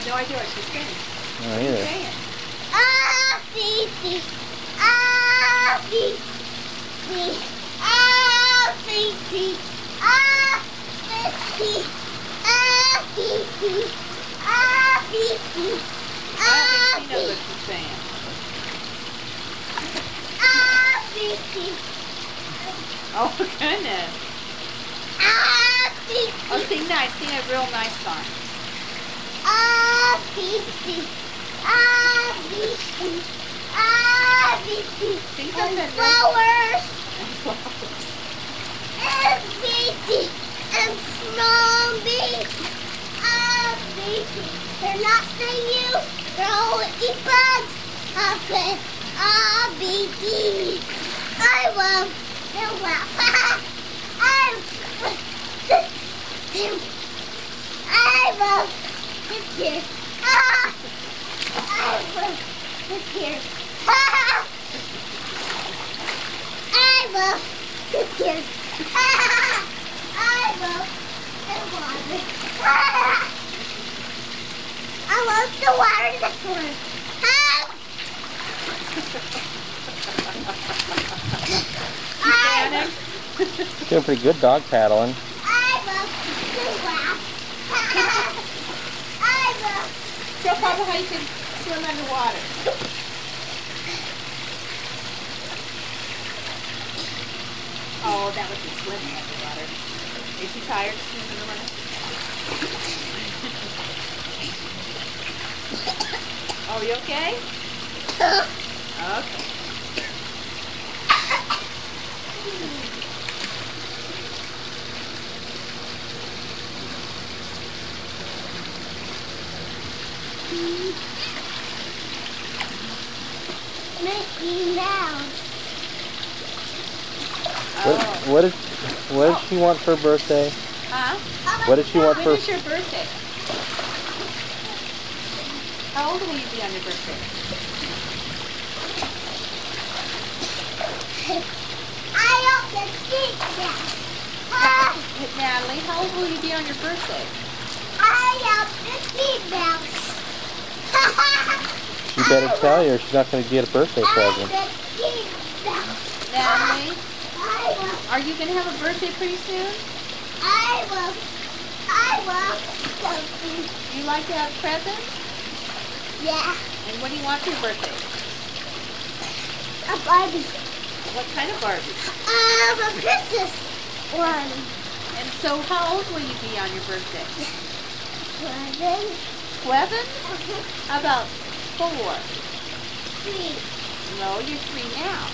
no idea what she's saying. Oh, What are you saying? Fifi. Fifi. Fifi. Fifi. Fifi. Fifi. I don't think she knows what she's saying. Fifi. Oh, goodness. Fifi. Oh, sing nice. Sing a real nice song. Fifi. Fifi. Fifi. Sing something real. Flowers. And flowers. And Fifi. And zombies. Fifi. They're not for you. They're only bugs. Okay. Fifi. I love the laugh. I love the tears. I love the tears. I love the tears. I love the water. I love the water in the swim. Doing pretty good dog paddling. I love to laugh. I love. Show Papa how you can swim underwater. Oh, that would be swimming underwater. Is you tired of swimming underwater? Oh, you okay? Okay. Mickey Mouse. What did she want for her birthday? Huh? What did she want When for? is your birthday? How old will you be on your birthday? I love the seat mouse. Natalie, how old will you be on your birthday? I love the seat mouse. You better tell her she's not going to get a birthday present. I love the seat mouse. Natalie, I love. are you going to have a birthday pretty soon? I love something. You like to have presents? Yeah, And what do you want for your birthday? a Barbie. What kind of Barbie? A Christmas one. And so how old will you be on your birthday? 11. 11? How about 4? 3. No, you're 3 now.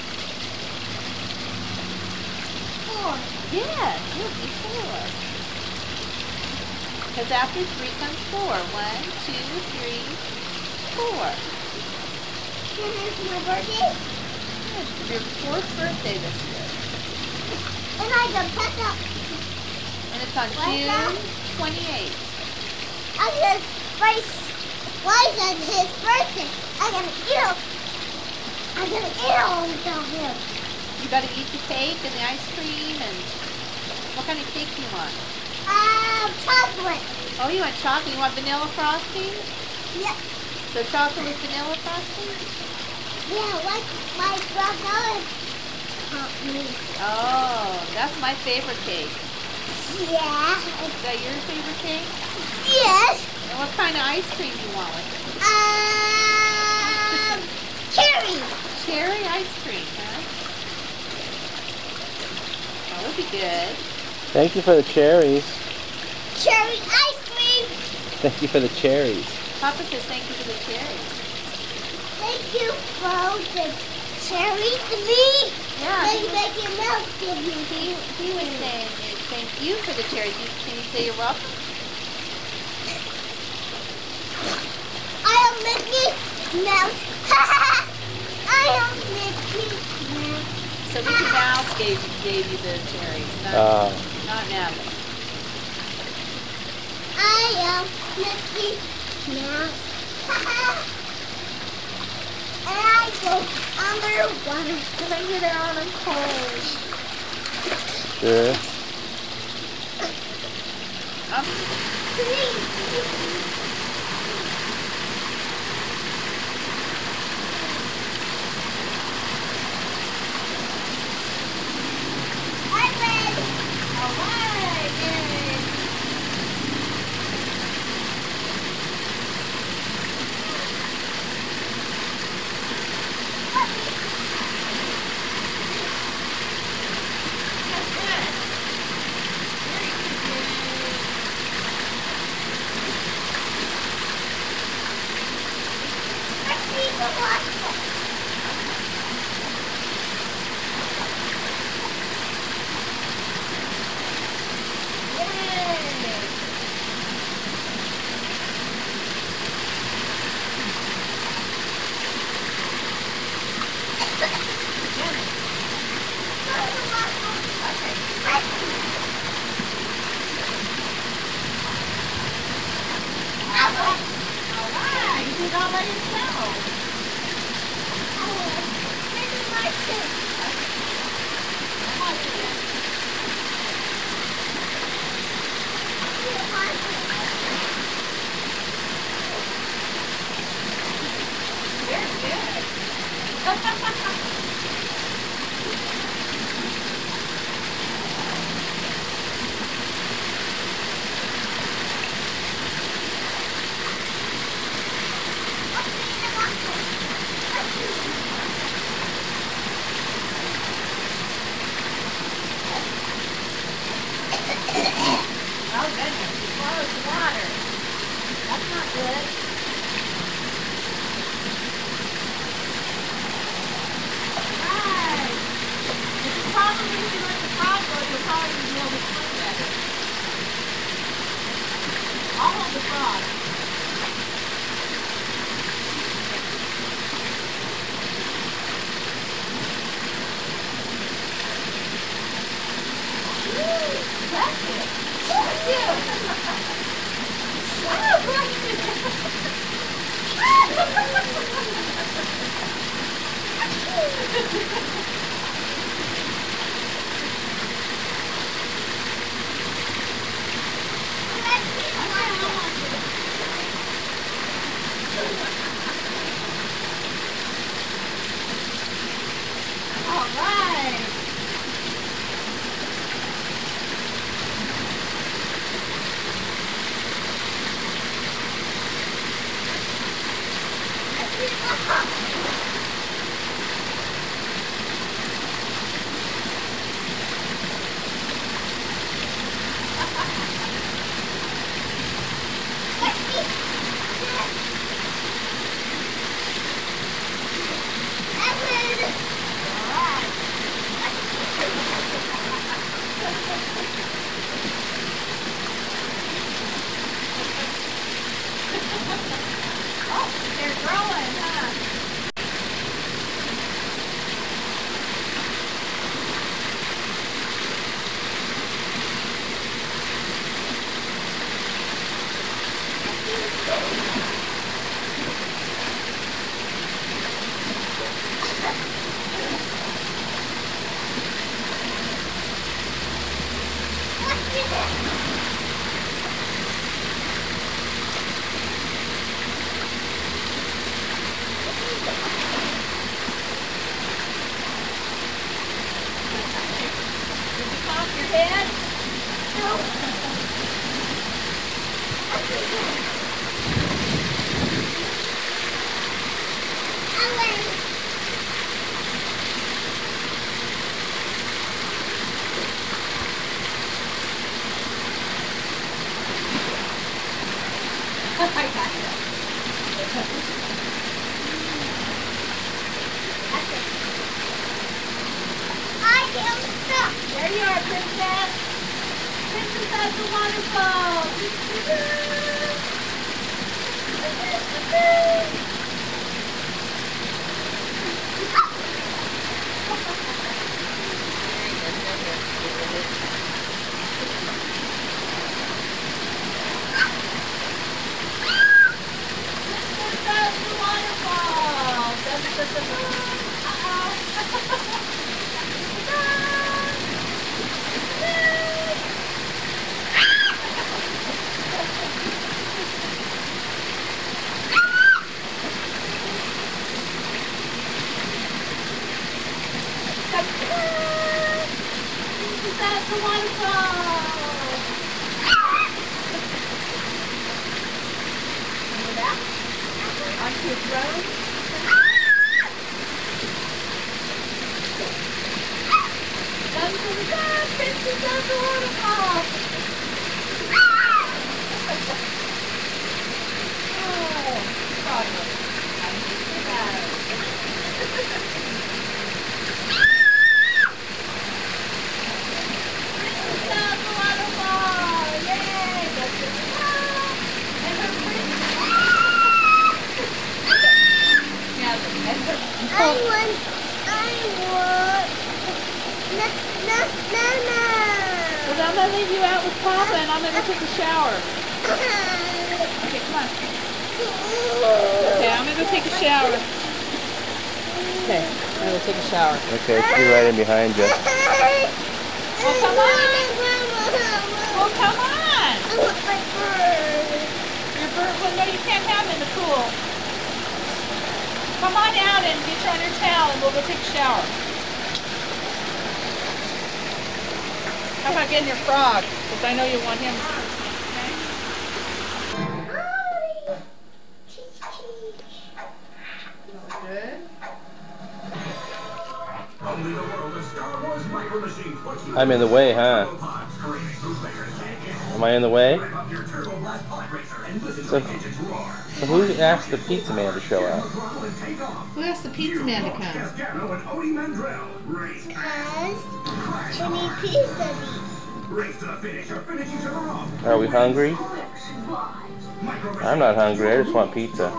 4. Yes, you'll be 4. Because after 3 comes 4. 1, 2, 3, 4. And it's my birthday. It's your 4th birthday this year. And I can put up. And it's on What's June that? 28th. I'm gonna spice. Why is it his birthday? I'm gonna eat him. I'm gonna eat all without him. You got to eat the cake and the ice cream and what kind of cake do you want? Chocolate. Oh, you want chocolate? You want vanilla frosting? Yeah, So chocolate with vanilla frosting? yeah, like my brother taught me. Oh, that's my favorite cake. Yeah. Is that your favorite cake? Yes. And what kind of ice cream do you want with it? Cherry. Cherry ice cream, huh? That would be good. Thank you for the cherries. Cherry ice cream. Thank you for the cherries. Papa says thank you for the cherries. Thank you for the cherry to me. Yeah, Then you make your mouth give me. he was saying thank you for the cherries. Can you say you're welcome? I am Mickey Mouse. I am Mickey Mouse. So Mickey Mouse gave you the cherries, not Natalie. I am Mickey Mouse. And I go underwater. Because I get out and cold. Sure. All by yourself. Very good. Oh goodness, he swallows the water. That's not good. Right. This is probably, if you let the frog go, you'll probably be able to swim better. I'll hold the frog. That's it. That's it. Oh, all right. Oh, they're growing, huh? Did you pop your head? I got it. There you are, Princess. Princess at the waterfall. Princess at the waterfall. That's the waterfall! Remember that? Onto your throne? Princess at the waterfall! Oh, frog. Well, I'm going to leave you out with Papa and I'm going to go take a shower. Okay, come on. Okay, I'm going to go take a shower. Okay, I'm going to go take a shower. Okay, she'll be right in behind you. Well, come on. Well, come on. Your bird, well, no, you can't have him in the pool. Come on out and get you on your towel and we'll go take a shower. How about getting your frog? Because I know you want him. Good. I'm in the way, huh? Am I in the way? So who asked the pizza man to show up? Who asked the pizza man to come? Because Jimmy Pizza Beat. Are we hungry? I'm not hungry, I just want pizza.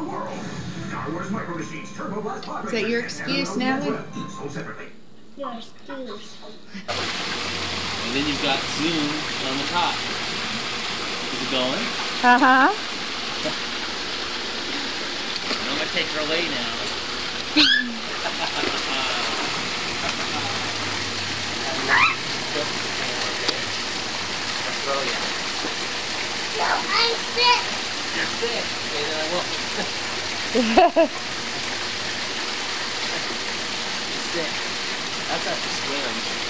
Is that your excuse, Natalie? Your excuse. And then you've got Zoom on the top. Is it going? Uh-huh. I'm going to take her away now. Let's throw you. No, I'm sick. You're sick. Okay, then I will. You're sick. That's after swims.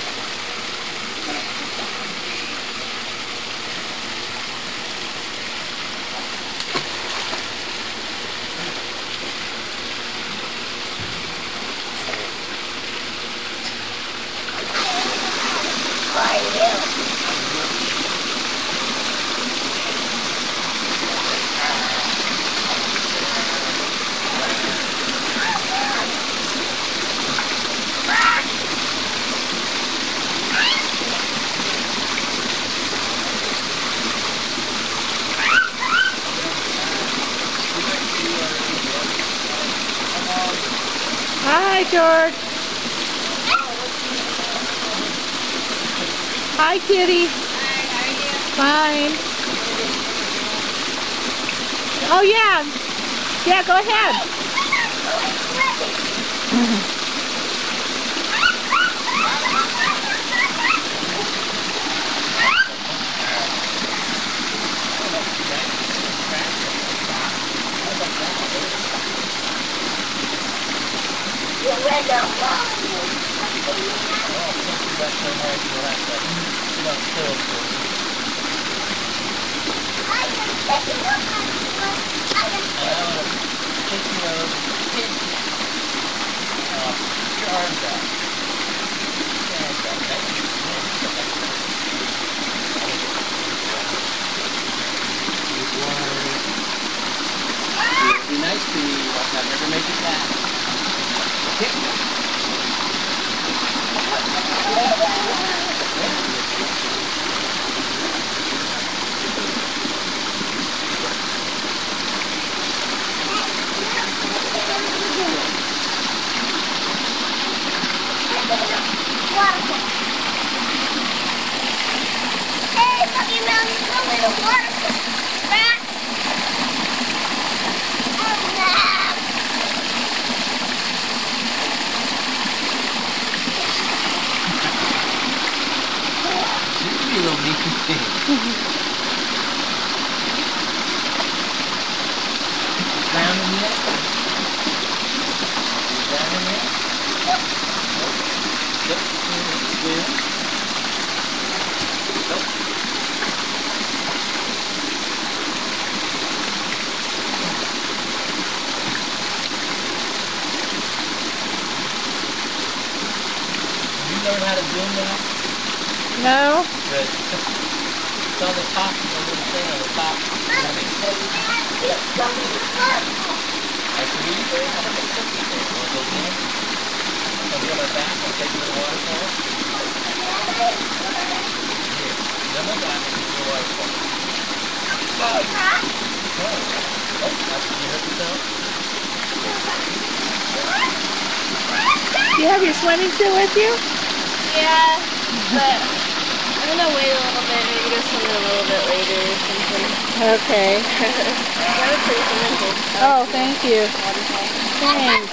Hi, George. Hi, Kitty. Hi, how are you? Fine. Oh, yeah. Yeah, go ahead. Be nice to me, like I've never made you laugh. Hey, Bucky Mountain, go in the water. Rat. Oh, no. You can be a little mean thing. Drowning yet? Drowning yet? Yep. Swim. You learn how to zoom now? No? Good. It's on the top, the little thing on the top. It's going to work. I see. Do you have your swimming suit with you? Yeah, but I'm gonna wait a little bit, maybe go swimming a little bit later or something. Okay. That was pretty swimming pool. Oh, thank you. Waterfall. Thanks.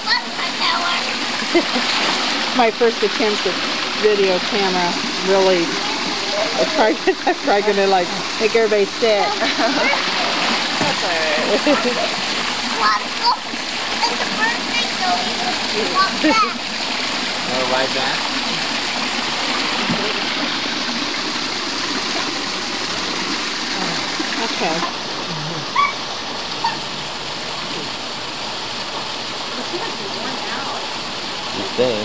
My first attempt at video camera. Really, I'm probably gonna like make everybody sick. That's alright. It's a birthday, so you walk back. Right back. Okay. You think?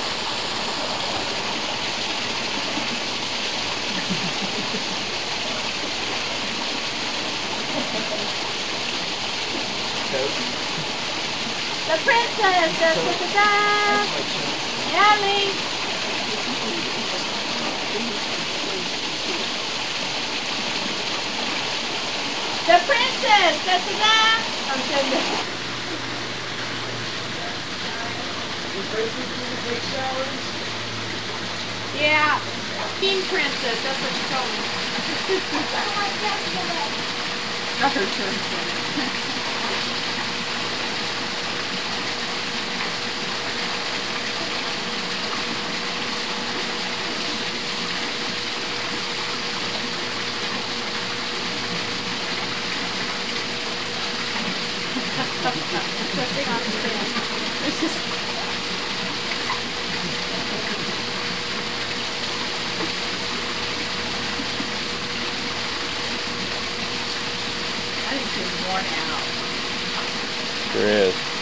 The princess, da-da-da-da. Ellie. The princess, da-da-da. I'm saying that. Yeah, King Princess, that's what she told me. Not her turn. It's just I think she's worn out. Sure is.